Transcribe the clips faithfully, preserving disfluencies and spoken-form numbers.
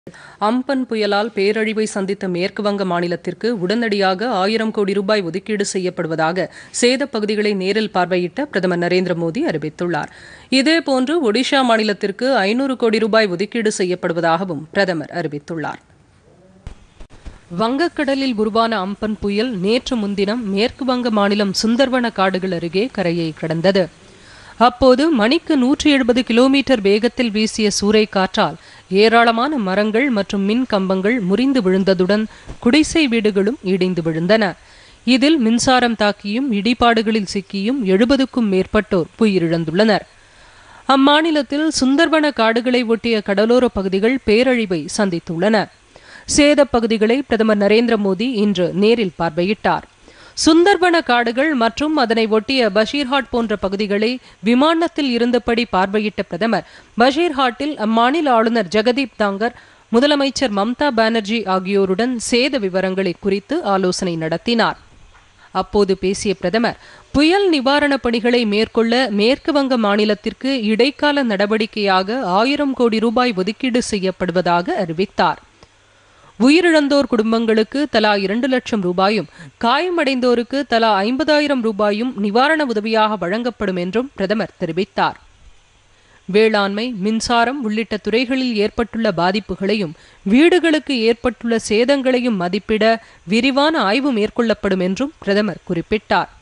Amphan புயலால் பேரழிவை சந்தித்த மேற்கு வங்க மாநிலத்திற்கு உடனடியாக ஆயிரம் கோடி ரூபாய் ஒதுக்கீடு செய்யப்படுவதாக சேதப் பகுதிகளை நேரில் பார்வையிட்ட பிரதமர் நரேந்திர மோடி அறிவித்துள்ளார். இதேபோன்று ஒடிஷா மாநிலத்திற்கு ஐநூறு கோடி ரூபாய் ஒதுக்கீடு செய்யப்படுவதாகவும் பிரதமர் அறிவித்துள்ளார். வங்கக்கடலில் உருவான அம்பன் புயல் நேற்று முன்தினம் மேற்கு வங்க மாநிலம் சுந்தர்வன காடுகள் அருகே கரையை கடந்தது. அப்போது மணிக்கு நூற்றி எழுபது கிலோமீட்டர் வேகத்தில் வீசிய சூறை காற்றால் ஏராளமான மரங்கள் மற்றும் மின் கம்பங்கள் முறிந்து விழுந்ததுடன் குடிசை வீடுகளும் இடிந்து விழுந்தன. இதில் மின்சாரம் தாக்கியும் இடிபாடுகளில் சிக்கியும் எழுபதுக்கும் மேற்பட்டோர் உயிரிழந்துள்ளனர். அம்மாநிலத்தில் சுந்தர்வன காடுகளை ஒட்டிய கடலோர பகுதிகள் பேரழிவை சந்தித்துள்ளன. சேதப் பகுதிகளை பிரதமர் நரேந்திர மோடி இன்று நேரில் பார்வையிட்டார். சுந்தர்வன காடுகள் மற்றும் அதனை ஒட்டிய பஷீர்ஹாட் போன்ற பகுதிகளை விமானத்தில் இருந்தபடி பார்வையிட்ட பிரதமர் பஷீர்ஹாட்டில் அம்மாநில ஆளுநர் ஜெகதீப் தாங்கர், முதலமைச்சர் மம்தா பானர்ஜி ஆகியோருடன் சேத விவரங்களை குறித்து ஆலோசனை நடத்தினார். அப்போது பேசிய பிரதமர், புயல் நிவாரணப் பணிகளை மேற்கொள்ள மேற்கு வங்க மாநிலத்திற்கு இடைக்கால நடவடிக்கையாக ஆயிரம் கோடி ரூபாய் ஒதுக்கீடு செய்யப்படுவதாக அறிவித்தார். உயிரிழந்தோர் குடும்பங்களுக்கு தலா இரண்டு லட்சம் ரூபாயும் காயமடைந்தோருக்கு தலா ஐம்பதாயிரம் ரூபாயும் நிவாரண உதவியாக வழங்கப்படும் என்றும் பிரதமர் தெரிவித்தார். வேளாண்மை, மின்சாரம் உள்ளிட்ட துறைகளில் ஏற்பட்டுள்ள பாதிப்புகளையும் வீடுகளுக்கு ஏற்பட்டுள்ள சேதங்களையும் மதிப்பிட விரிவான ஆய்வு மேற்கொள்ளப்படும் என்றும் பிரதமர் குறிப்பிட்டார்.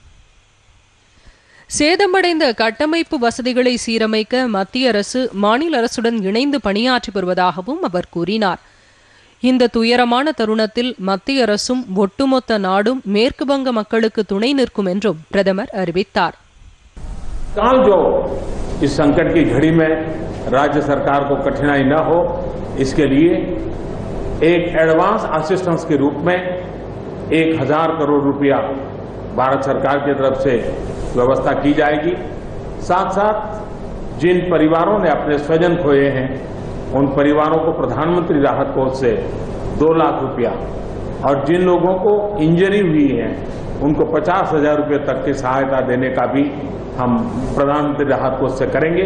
சேதமடைந்த கட்டமைப்பு வசதிகளை சீரமைக்க மத்திய அரசு மாநில அரசுடன் இணைந்து பணியாற்றி வருவதாகவும் அவர் கூறினார். இந்த துயரமான தருணத்தில் மத்திய அரசும் ஒட்டுமொத்த நாடும் மேற்கு வங்க மக்களுக்கு துணை நிற்கும் என்றும் பிரதமர் அறிவித்தார். काल जो इस संकट की घड़ी में राज्य सरकार को कठिनाई न हो, इसके लिए एक एडवांस असिस्टेंस के रूप में एक हजार करोड़ रुपया भारत सरकार की तरफ से व्यवस्था की जाएगी. साथ साथ जिन परिवारों ने अपने स्वजन खोए हैं, उन परिवारों को प्रधानमंत्री राहत कोष से दो लाख रुपया और जिन लोगों को इंजरी हुई है उनको पचास हजार रुपये तक की सहायता देने का भी हम प्रधानमंत्री राहत कोष से करेंगे.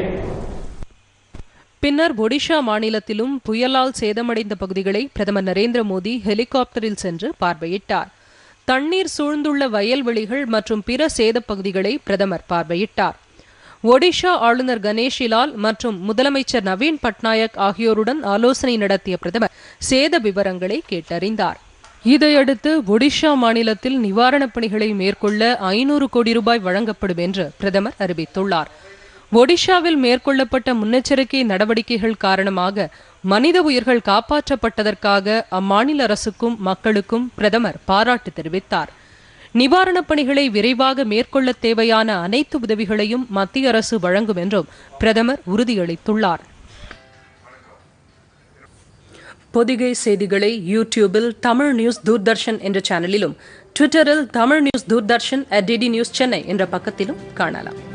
பின்னர் ஒடிஷா மாநிலத்திலும் புயலால் சேதமடைந்த பகுதிகளை பிரதமர் நரேந்திர மோடி ஹெலிகாப்டரில் சென்று பார்வையிட்டார். தண்ணீர் சூழ்ந்துள்ள வயல்வெளிகள் மற்றும் பிற சேதப் பகுதிகளை பிரதமர் பார்வையிட்டார். ஒடிஷா ஆளுநர் கணேஷிலால் மற்றும் முதலமைச்சர் நவீன் பட்நாயக் ஆகியோருடன் ஆலோசனை நடத்திய பிரதமர் சேத விவரங்களை கேட்டறிந்தார். இதையடுத்து ஒடிஷா மாநிலத்தில் நிவாரணப் பணிகளை மேற்கொள்ள ஐநூறு கோடி ரூபாய் வழங்கப்படும் என்று பிரதமர் அறிவித்துள்ளார். ஒடிஷாவில் மேற்கொள்ளப்பட்ட முன்னெச்சரிக்கை நடவடிக்கைகள் காரணமாக மனித உயிர்கள் காப்பாற்றப்பட்டதற்காக அம்மாநில அரசுக்கும் மக்களுக்கும் பிரதமர் பாராட்டு தெரிவித்தார். நிவாரணப் பணிகளை விரைவாக மேற்கொள்ள தேவையான அனைத்து உதவிகளையும் மத்திய அரசு வழங்கும் என்றும் பிரதமர் உறுதியளித்துள்ளார். பொதிகை செய்திகளை யூடியூபில் தமிழ் நியூஸ் தூர்தர்ஷன் என்ற சேனலிலும், ட்விட்டரில் Tamil news Doordarshan at DD news Chennai என்ற பக்கத்திலும் காணலாம்.